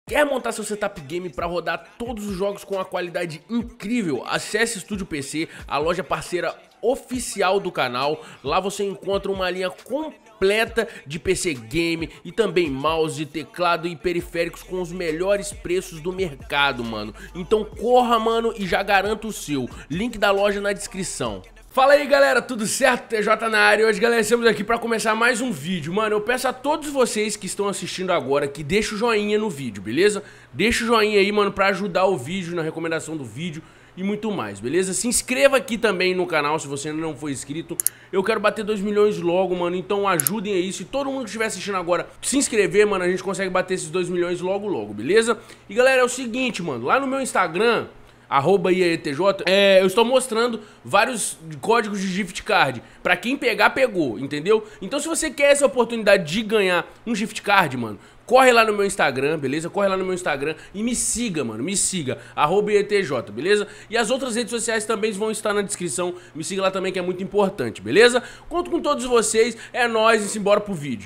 Quer montar seu setup game para rodar todos os jogos com uma qualidade incrível? Acesse Estúdio PC, a loja parceira oficial do canal. Lá você encontra uma linha completa de PC game e também mouse, teclado e periféricos com os melhores preços do mercado, mano. Então corra, mano, e já garanta o seu. Link da loja na descrição. Fala aí, galera, tudo certo? TJ na área. Hoje, galera, estamos aqui para começar mais um vídeo. Mano, eu peço a todos vocês que estão assistindo agora que deixem o joinha no vídeo, beleza? Deixa o joinha aí, mano, para ajudar o vídeo, na recomendação do vídeo e muito mais, beleza? Se inscreva aqui também no canal se você ainda não for inscrito. Eu quero bater 2 milhões logo, mano, então ajudem aí. Se todo mundo que estiver assistindo agora se inscrever, mano, a gente consegue bater esses 2 milhões logo, beleza? E, galera, é o seguinte, mano, lá no meu Instagram... @IAETJ, eu estou mostrando vários códigos de gift card. Pra quem pegar, pegou, entendeu? Então se você quer essa oportunidade de ganhar um gift card, mano, corre lá no meu Instagram, beleza? Corre lá no meu Instagram e me siga, mano, me siga, @IAETJ, beleza? E as outras redes sociais também vão estar na descrição, me siga lá também que é muito importante, beleza? Conto com todos vocês, é nóis e simbora pro vídeo.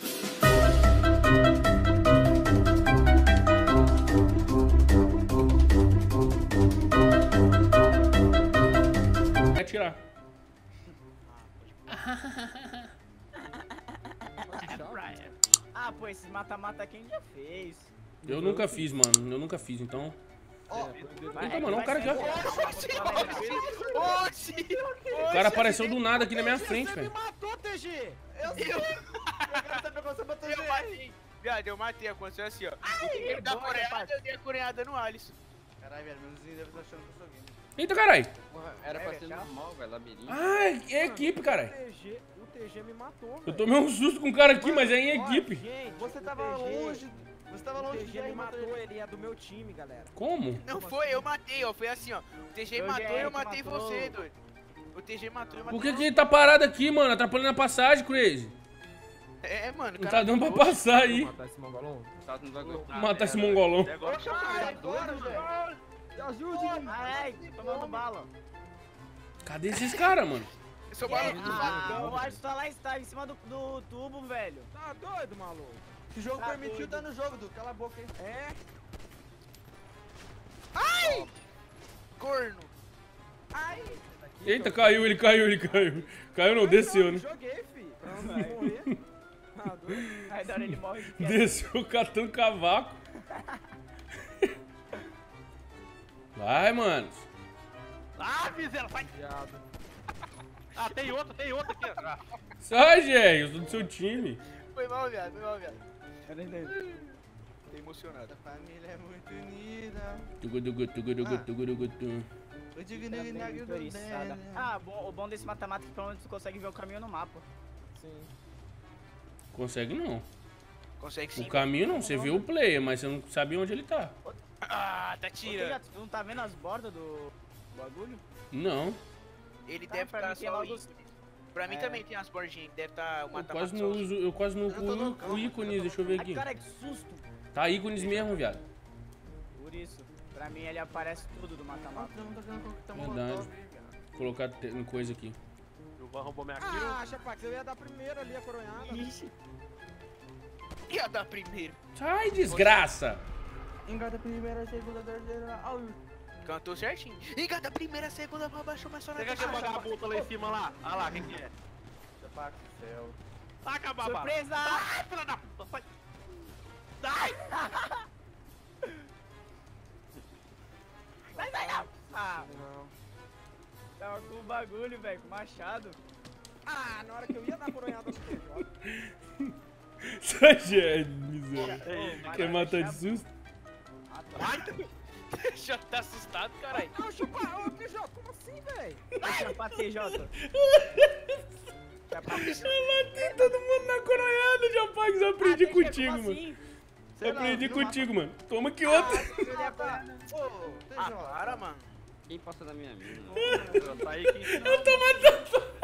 Tirar. Ah, pô, esses mata-mata quem já fez? Eu nunca fiz, mano. Eu nunca fiz, então. Então, mano, um cara aqui, ó. O cara apareceu do nada aqui na minha frente, velho. Você me matou, TG! Viado, eu matei, aconteceu assim, ó. Ele dá coreada, eu dei a coreada no Alisson. Caralho, velho, meus vizinhos devem estar achando que eu sou game. Eita, caralho. Era pra ser normal, velho, labirinto. Ah, é equipe, caralho. O TG me matou, velho. Eu tomei um susto com o cara aqui, mas é em equipe. Gente, Você tava longe. Você tava longe o de TG me mim, matou, ele é do meu time, galera. Como? Não foi, eu matei, ó. Foi assim, ó. O TG matou e eu matei você, doido. O TG matou e eu matei Por que ele tá parado aqui, mano? Atrapalhando a passagem, Crazy. É, mano. Não tá dando pra passar aí. matar esse mongolão? Tá, não vai gostar. Matar esse mongolão. Ajude! Ai, tomando bala. Cadê esses caras, mano? Eu sou maluco do Ah, o Alisson tá em cima do tubo, velho. Tá doido, maluco? Se o jogo Tá permitiu, doido. tá no jogo, Du. Cala a boca aí. É? corno. Ai! Eita, caiu, ele caiu. Caiu não, desceu, né? Joguei, fi. Pra não morrer. Tá doido? Aí da hora ele morre de queda. Desceu catando cavaco. Vai, mano. Ah, miséria, sai! Viado. Ah, tem outro aqui, ó. Sai, Gé, eu sou do seu time. Foi mal, viado, foi mal, viado. Tô emocionado. A família é muito unida. Tugudugutugudugutugudugutu. O digo Tá no bem nagro do motorizada. dele. Ah, o bom desse mata-mata é que pelo menos tu consegue ver o caminho no mapa. Sim. Consegue não. Consegue sim. O caminho não, você vê o player, mas você não sabe onde ele tá. Ah, tá Ô, tirando. tu não tá vendo as bordas do bagulho? Não, Ele Tá, deve pra estar mim tem só logo ícone. Pra mim também tem as bordinhas que deve estar o eu mata-mata quase só não os- uso, eu quase não uso o ícones, deixa eu ver Ai, aqui. cara, que susto. Tá ícones mesmo, viado. Por isso, pra mim ele aparece tudo do mata-mata. Verdade. Vou colocar coisa aqui. O Van roubou minha kill. Ah, Chapax, eu ia dar primeiro ali a coronhada. Ixi. Ia dar primeiro. Sai, desgraça! Engata a primeira, segunda, terceira. Au. Cantou certinho. Engata a primeira, segunda, pra baixo, mas só na Pega aquele vagabundo lá em cima lá. Ah lá, quem que é? Chapax do céu. Taca, babá. Surpresa! Ai, filha da puta, sai. Sai! Sai. Ah, Não. tava com o bagulho, velho, com o machado. Ah, na hora que eu ia dar a coronhada no TJ. Sai, Gé, miséria. Ô, Quer matar de susto? Já tá assustado, caralho. Não, Chapax, ô, TJ, como assim, velho? Chapa TJ. Chapa TJ. Eu matei todo mundo na coronhada, Japax. Eu aprendi TJ, contigo, como mano. assim? Eu aprendi contigo, mano. Toma aqui outra. Ô, Ah, TJ. para, mano. Quem passa da minha mina? Tá aí, quem Eu tô matando.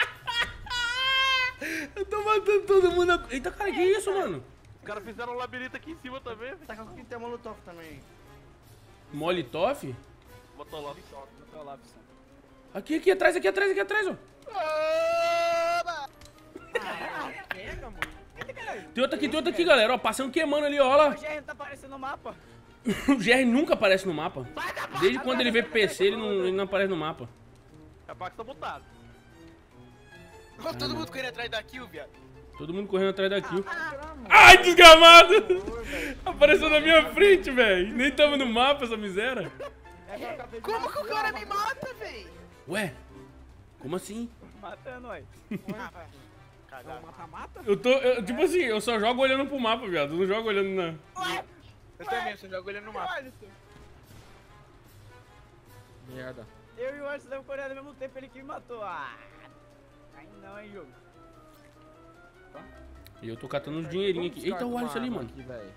Eu tô matando todo mundo. Eita, cara, que isso, mano? Os caras fizeram um labirinto aqui em cima também. Tá com quem tem molotov também. Molotov? Botou lá. Botou lá, Pisson. Aqui, atrás, ó. Pega, mano. Tem outro aqui, galera. Ó, passando queimando ali, ó. Olha O lá. GR não tá aparecendo no mapa. O GR nunca aparece no mapa. Desde quando ele veio pro PC, ele não aparece no mapa. Chapax tá mutado. Ó, todo mundo correndo atrás da kill, viado. Todo mundo correndo atrás da kill. Ai, desgramado! Apareceu na minha frente, velho. Nem tava no mapa essa miséria. Como que o cara me mata, véi? Ué? Como assim? Matando, ué. Ah, vai. Cagado. Mata-mata? Tipo assim, eu só jogo olhando pro mapa, viado. Eu não jogo olhando na... Eu também, só jogo olhando no mapa. Alisson. Merda. Eu e o Alisson estamos correndo ao mesmo tempo, ele que me matou. Ah, aí não, hein, jogo. E eu tô catando uns dinheirinhos aqui. Eita, o Alisson ali, mano. Aqui, velho.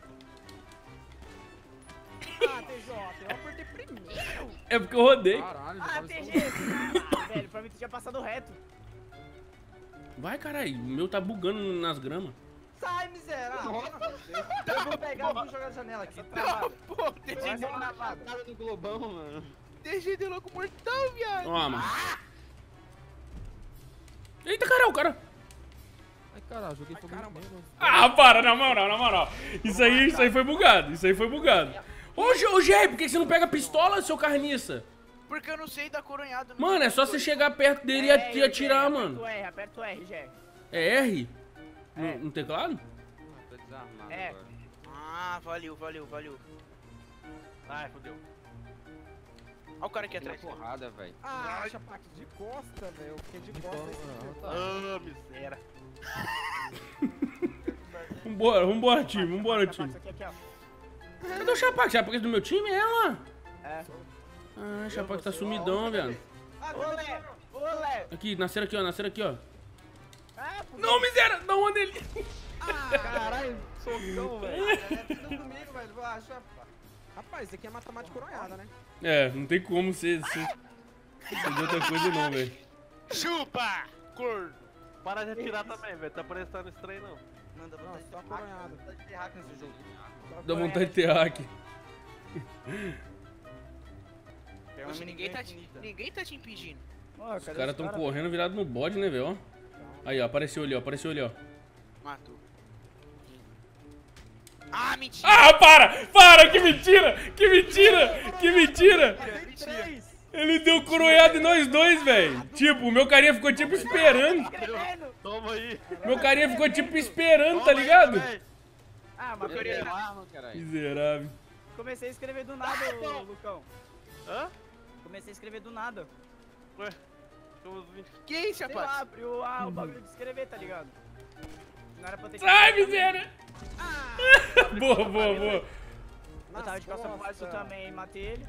Ah, TJ, eu apertei primeiro. É porque eu rodei. Caralho, Ah, parece TG! que- Ah, velho, pra mim tu tinha passado reto. Vai, caralho. O meu tá bugando nas gramas. Sai, miserável. Eu vou pegar e vou jogar na janela aqui. Travado. Pô, TG Vai deu ser na uma patada no globão, mano. TG deu louco mortal, viado. Toma. Eita, caralho, cara. Ai, caralho, joguei fogo no meio. Ah, para, na moral. Isso aí foi bugado. Isso aí foi bugado. Ô, Gé, por que você não pega a pistola, seu carniça? Porque eu não sei dar coronhada. no Mano, é só você chegar perto dele e atirar, mano. Aperta o R, GR. É R? No teclado? Tô desarmado É. agora. Ah, valeu. Ai, fodeu. Olha o cara aqui Tem uma atrás. porrada, velho. Ah, Chapax, de costa, velho. Eu fiquei de costa. Ah, miséria. Vambora, time. Aqui, ó. Cadê o Chapax? Chapax é do meu time? É lá. É. Ah, Chapax tá sumidão, velho. Olé. Aqui, nasceram aqui, ó. Ah, pô. Não, miséria! Dá uma nele. Caralho, socão, velho. É tudo comigo, velho. Vou achar. Rapaz, isso aqui é mata-mata coronhada, né? É, não tem como ser de outra coisa não, velho. Chupa! Corno! Para de atirar também, velho. Tá parecendo estranho, não. Manda Não, vontade só de coronhada. vontade de ter hack nesse jogo. Dá vontade de ter hack. É uma Poxa, ninguém tá, te, infinita. ninguém tá te impedindo. Os Os caras tão correndo virado no bode, né, velho? Ó. Aí, ó, apareceu ali, ó. Matou. Ah, mentira! Ah, para! Que mentira! Ele deu coronhada em nós dois, velho. Tipo, o meu carinha ficou tipo esperando. Toma aí. Meu carinha ficou tipo esperando, tá ligado? Ah, mas Eu tenho arma, caralho. Miserável. comecei a escrever do nada, ô, Lucão. Hã? Comecei a escrever do nada. Ué? Somos 20. Que isso, Sei lá, rapaz? abriu o bagulho de escrever, tá ligado? Não era pra eu ter Sai, escrevido miséria! Boa. Eu tava de costa pro Alisson também, matei ele.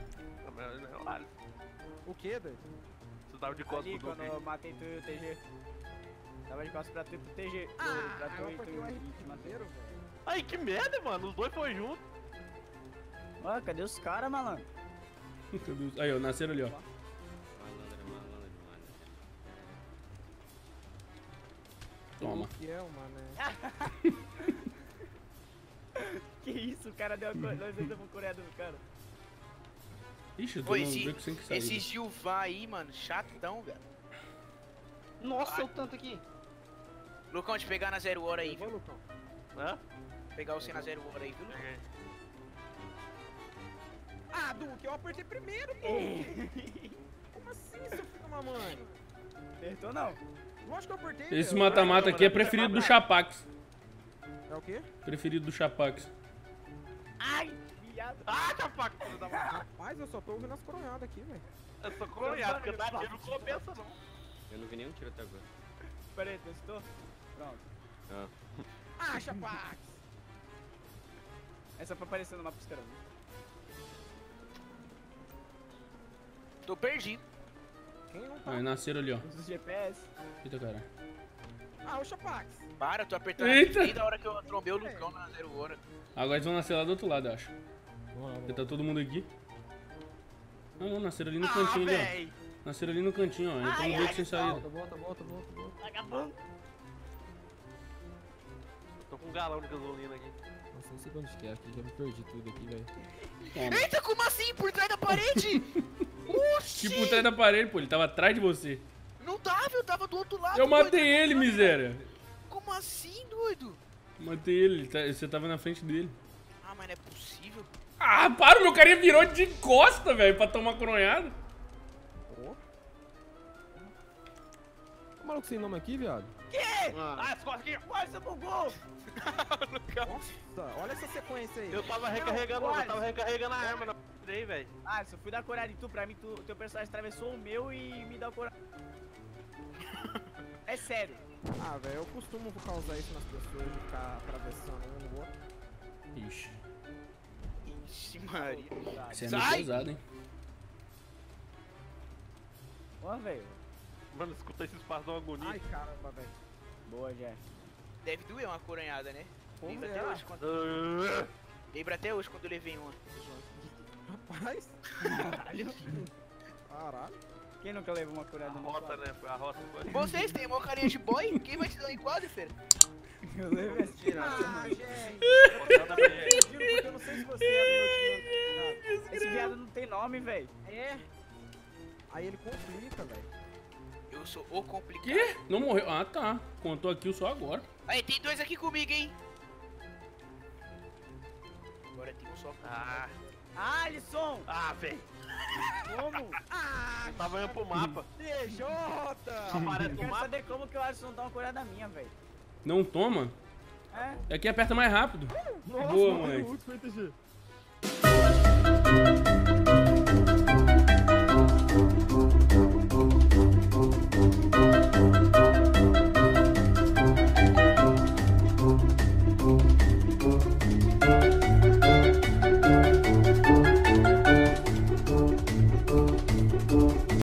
O que, doido? Você tava de costas Ali, pro quando eu matei tu e o TG. Tava de costas pra tu e pro TG. Pra tu eu e tu apertei o R e te matei. primeiro, velho. Ai, que merda, mano. Os dois foram juntos. Ó, cadê os caras, malandro? Aí, ó, nasceram ali, ó. Malandro. Toma. Que é, mano. Que isso, o cara deu a nós damos coreada no cara. Ixi, eu tô Pô, no beco sem que sair. esse Gilvan aí, mano, chatão, velho. Nossa, o tanto aqui. Lucão, te pegar na 0 hora aí, Vou, viu? Lucão. Hã? Pegar você na 0 hora aí, viu, Lucão? Ah, Duque, eu apertei primeiro, Duque. Como assim, seu filho de uma mãe? Apertou não. Lógico que eu apertei. Esse meu. mata-mata aqui é preferido do Chapax. É o quê? Preferido do Chapax. Ai, viado. Ah, Chapax, filho da mãe. Rapaz, eu só tô ouvindo as coronadas aqui, velho. Eu sou coronhado, porque dá tiro não compensa, não. Eu não vi nenhum tiro até agora. Pera aí, testou? Pronto. Ah, Chapax! É só pra aparecer no mapa dos caras. Tô perdido. Quem não tá? Aí, nasceram ali, ó. Os GPS. Eita, cara. Ah, o Chapax! Para, tô apertando Eita. desde a hora que eu trombei o Lucão na 0 hora. Agora eles vão nascer lá do outro lado, eu acho. Porque tá todo mundo aqui. Não, nasceram ali no cantinho ali, ó. véi. Nasceram ali no cantinho, ó. Então no beco sem saída. Volta. Vagabundo. Tô com um galão de gasolina aqui. Nossa, não sei onde que é, aqui já me perdi tudo aqui, velho. Toma. Eita, como assim? Por trás da parede? Oxi! Tipo, atrás da parede, pô. Ele tava atrás de você. Não tava, eu tava do outro lado. Eu matei doido. ele, miséria. Como assim, doido? Matei ele, você tava na frente dele. Ah, mas não é possível. Ah, para, o meu carinha virou de costa, velho, pra tomar coronhada. Ô, maluco sem nome aqui, viado. Ah, as costas aqui. Uai, você bugou! Nossa, olha essa sequência aí. Eu tava recarregando, a arma na daí, velho. Ah, se eu fui dar coragem em tu, pra mim, teu personagem atravessou o meu e me deu coragem. É sério. Ah, velho, eu costumo causar isso nas pessoas, de ficar atravessando um no outro. Ixi, Ixi, Maria. você é meio Sai! pesado, hein? Ó, velho. Mano, escuta esses passos de uma agonia. Ai, caramba, velho. Boa, Jeff. Deve doer uma coronhada, né? Lembra até será? hoje quando... Lembra até hoje quando eu levei uma. Rapaz. Caralho. Quem nunca levou uma curada A no rota, né? Foi a rota. Foi. Vocês têm mó carinha de boy? Quem vai te dar um enquadro, feira? Eu levei esse tiro. Ah, gente. Botando a BR. Juro, porque eu não sei se você é do meu time. Esse viado não tem nome, velho. É. Aí ele complica, velho. Eu sou o complicado. Quê? Não morreu? Ah, tá. Contou aqui só agora. Aí, tem dois aqui comigo, hein? Agora tem um só. Ah, Alisson! velho. Como? Eu tava indo pro mapa. DJ! Aparece no Quero mapa. saber como que o Alisson dá uma curada minha, velho. Não toma? É? É que aperta mais rápido. Nossa, Boa, mano, moleque. muito foi TG.